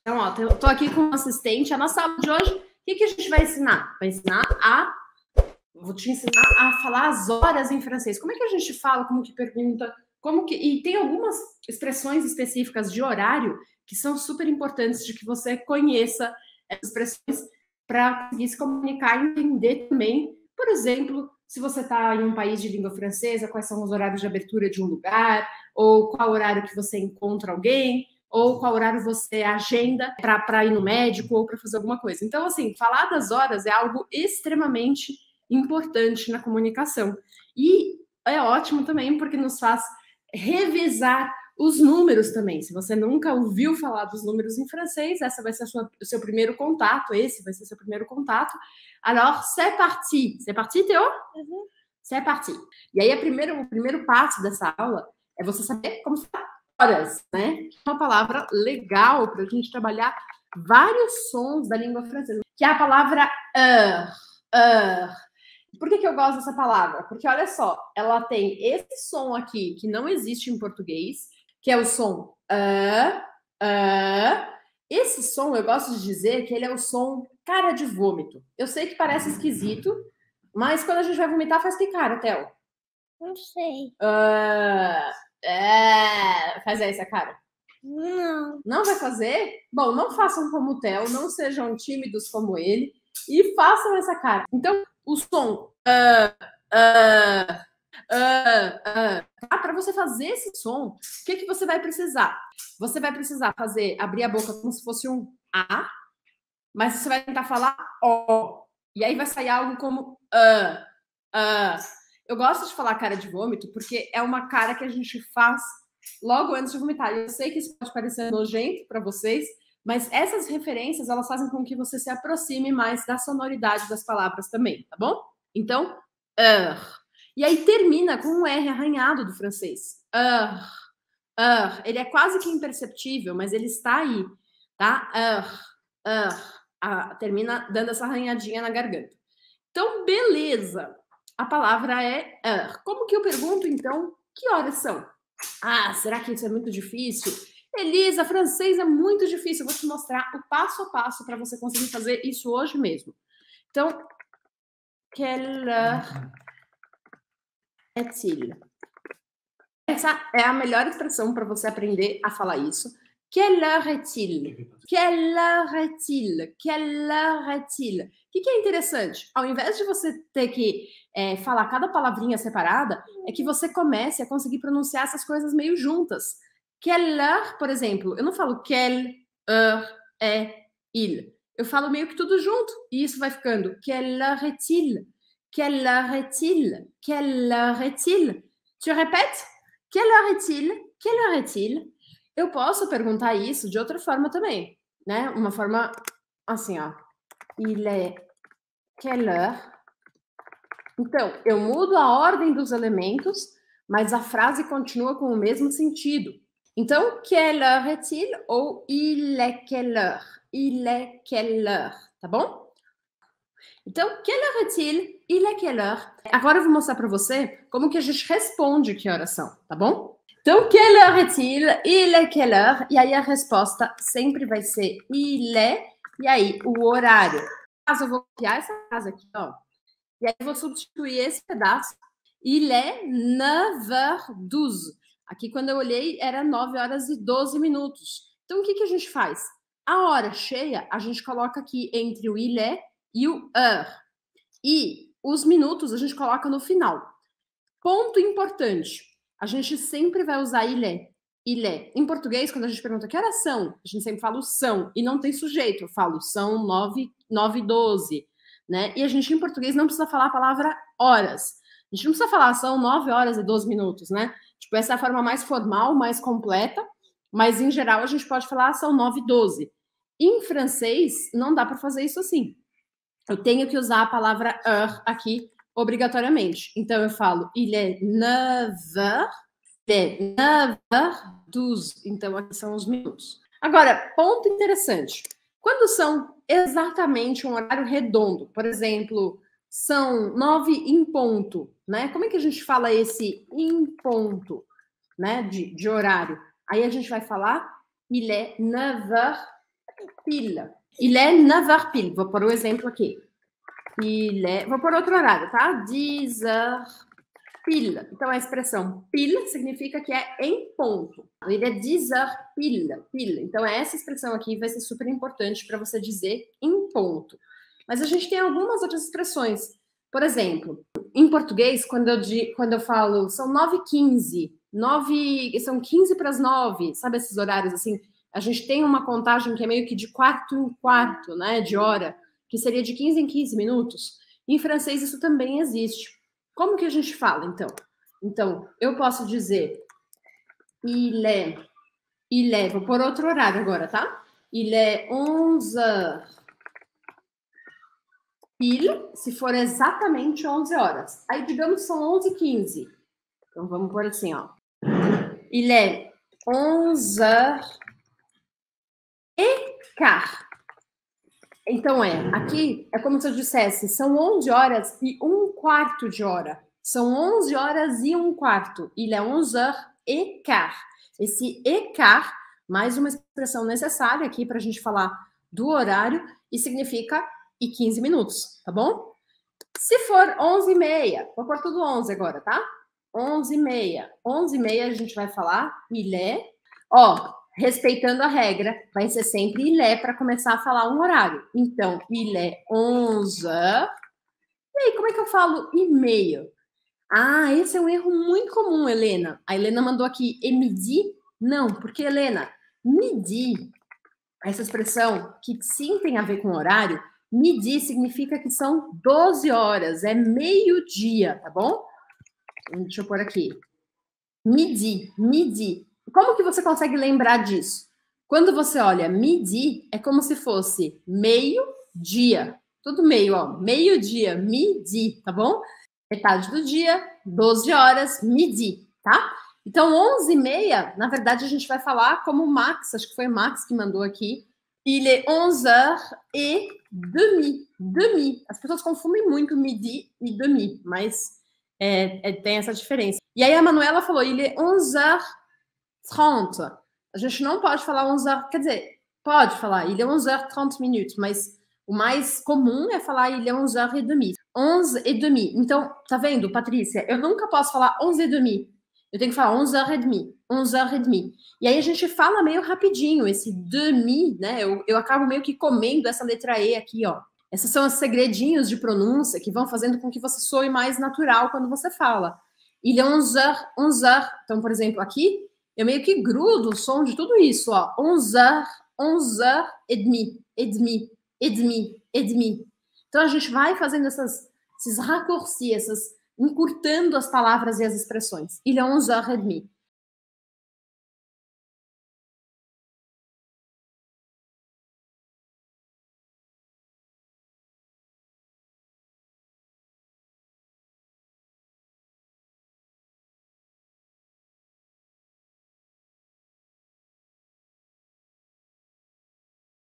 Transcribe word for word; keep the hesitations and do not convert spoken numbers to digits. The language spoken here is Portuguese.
Então, ó, eu tô aqui com um assistente. A nossa aula de hoje, o que, que a gente vai ensinar? Vai ensinar a... Vou te ensinar a falar as horas em francês. Como é que a gente fala? Como que pergunta? Como que... E tem algumas expressões específicas de horário que são super importantes de que você conheça essas expressões para conseguir se comunicar e entender também. Por exemplo, se você está em um país de língua francesa, quais são os horários de abertura de um lugar, ou qual horário que você encontra alguém, ou qual horário você agenda para ir no médico ou para fazer alguma coisa. Então, assim, falar das horas é algo extremamente importante na comunicação. E é ótimo também porque nos faz revisar os números também. Se você nunca ouviu falar dos números em francês, essa vai ser a sua, o seu primeiro contato, esse vai ser o seu primeiro contato. Alors, c'est parti. C'est parti, Théo? Uhum. C'est parti. E aí, a primeira, o primeiro passo dessa aula é você saber como se fala horas, né? Uma palavra legal para a gente trabalhar vários sons da língua francesa, que é a palavra heure. Heure. Por que, que eu gosto dessa palavra? Porque, olha só, ela tem esse som aqui que não existe em português, que é o som uh, uh. Esse som, eu gosto de dizer que ele é o som cara de vômito. Eu sei que parece esquisito, mas quando a gente vai vomitar, faz que cara, Theo? Não sei. Uh, é... Faz aí essa cara. Não. Não vai fazer? Bom, não façam como o Theo, não sejam tímidos como ele e façam essa cara. Então, o som uh, uh, uh, uh, tá? Para você fazer esse som, o que, que você vai precisar? Você vai precisar fazer, abrir a boca como se fosse um A, mas você vai tentar falar O. E aí vai sair algo como uh, uh. Eu gosto de falar cara de vômito porque é uma cara que a gente faz logo antes de vomitar. Eu sei que isso pode parecer nojento para vocês, mas essas referências, elas fazem com que você se aproxime mais da sonoridade das palavras também, tá bom? Então, heure. E aí termina com um R arranhado do francês. Heure. Heure. Ele é quase que imperceptível, mas ele está aí, tá? Heure. Heure. Ah, termina dando essa arranhadinha na garganta. Então, beleza. A palavra é heure. Como que eu pergunto, então, que horas são? Ah, será que isso é muito difícil? Elisa, francês é muito difícil. Eu vou te mostrar o passo a passo para você conseguir fazer isso hoje mesmo. Então, quelle heure est-il? Essa é a melhor expressão para você aprender a falar isso. Quelle heure est-il? Quelle heure est-il? Quelle heure est-il? O que, que é interessante? Ao invés de você ter que é, falar cada palavrinha separada, é que você comece a conseguir pronunciar essas coisas meio juntas. Quelle heure, por exemplo, eu não falo quelle heure est-il. Eu falo meio que tudo junto. E isso vai ficando quelle heure est-il? Quelle heure est-il? Quelle heure est-il? Tu répètes? Quelle heure est-il? Quelle heure est-il? Eu posso perguntar isso de outra forma também, né? Uma forma assim, ó. Il est quelle heure? Então, eu mudo a ordem dos elementos, mas a frase continua com o mesmo sentido. Então, quelle heure est-il? Ou il est quelle heure? Il est quelle heure, tá bom? Então, quelle heure est-il? Il est quelle heure? Agora eu vou mostrar para você como que a gente responde que horas são, tá bom? Então, quelle heure est-il? Il est quelle heure? E aí a resposta sempre vai ser il est, e aí o horário. Caso eu vou copiar essa frase aqui, ó, e aí eu vou substituir esse pedaço. Il est neuf heures douze. Aqui, quando eu olhei, era nove horas e doze minutos. Então, o que, que a gente faz? A hora cheia, a gente coloca aqui entre o il est e o heure. E os minutos a gente coloca no final. Ponto importante. A gente sempre vai usar il est. Il est. Em português, quando a gente pergunta que horas são, a gente sempre fala o são. E não tem sujeito. Eu falo são nove e doze. Né? E a gente, em português, não precisa falar a palavra horas. A gente não precisa falar são nove horas e doze minutos, né? Tipo, essa é a forma mais formal, mais completa. Mas, em geral, a gente pode falar são nove e doze. Em francês, não dá para fazer isso assim. Eu tenho que usar a palavra heure aqui obrigatoriamente. Então, eu falo il est neuf heures, il est neuf heures douze. Então, aqui são os minutos. Agora, ponto interessante. Quando são exatamente um horário redondo, por exemplo, são nove em ponto, né? Como é que a gente fala esse em ponto, né? De, de horário. Aí a gente vai falar il est neuf heures pile. Il est neuf heures pile. Vou pôr o exemplo aqui. Il est... Vou pôr outro horário, tá? dez heures pile. Então, a expressão pile significa que é em ponto. Il est dez heures pile. Pile. Então, essa expressão aqui vai ser super importante para você dizer em ponto. Mas a gente tem algumas outras expressões. Por exemplo, em português, quando eu, quando eu falo são nove e quinze, nove, são quinze para as nove, sabe esses horários assim? A gente tem uma contagem que é meio que de quarto em quarto, né, de hora, que seria de quinze em quinze minutos. Em francês isso também existe. Como que a gente fala, então? Então, eu posso dizer il est, il est, vou pôr outro horário agora, tá? Il est onze heures pile, se for exatamente onze horas. Aí, digamos que são onze e quinze. Então, vamos pôr assim, ó. Il est onze heures et quart. Então, é, aqui é como se eu dissesse, são onze horas e um quarto de hora. São onze horas e um quarto. Il est onze heures et quart. Esse et quart, mais uma expressão necessária aqui para a gente falar do horário, e significa e quinze minutos, tá bom? Se for onze e meia, vou pôr tudo onze agora, tá? onze e meia. onze e meia a gente vai falar il est. Ó, respeitando a regra, vai ser sempre il est para começar a falar um horário. Então, il est onze heures. E aí, como é que eu falo e meia? Ah, esse é um erro muito comum, Helena. A Helena mandou aqui, et midi? Não, porque, Helena, midi, essa expressão que sim tem a ver com horário, midi significa que são doze horas, é meio-dia, tá bom? Deixa eu pôr aqui. Midi, midi. Como que você consegue lembrar disso? Quando você olha midi, é como se fosse meio-dia. Tudo meio, ó. Meio-dia, midi, tá bom? Metade do dia, doze horas, midi, tá? Então, onze e meia, na verdade, a gente vai falar como o Max, acho que foi o Max que mandou aqui. Il est onze heures et demi. Demi. As pessoas confundem muito midi e demi, mas é, é, tem essa diferença. E aí a Manuela falou, il est onze heures trente. A gente não pode falar onze heures, quer dizer, pode falar, il est onze heures trente minutes, mas o mais comum é falar il est onze heures et demi. onze e demi. Então, tá vendo, Patrícia? Eu nunca posso falar onze e demi. Eu tenho que falar onze heures et demi. onze heures et demi. E aí a gente fala meio rapidinho, esse demi, né? Eu, eu acabo meio que comendo essa letra E aqui, ó. Esses são os segredinhos de pronúncia que vão fazendo com que você soe mais natural quando você fala. Il est onze heures, onze heures. Então, por exemplo, aqui, eu meio que grudo o som de tudo isso, ó. onze heures, onze heures et demi, et demi, et demi, et demi. Então, a gente vai fazendo essas, esses raccourcis, essas, encurtando as palavras e as expressões. Il est onze heures et demi.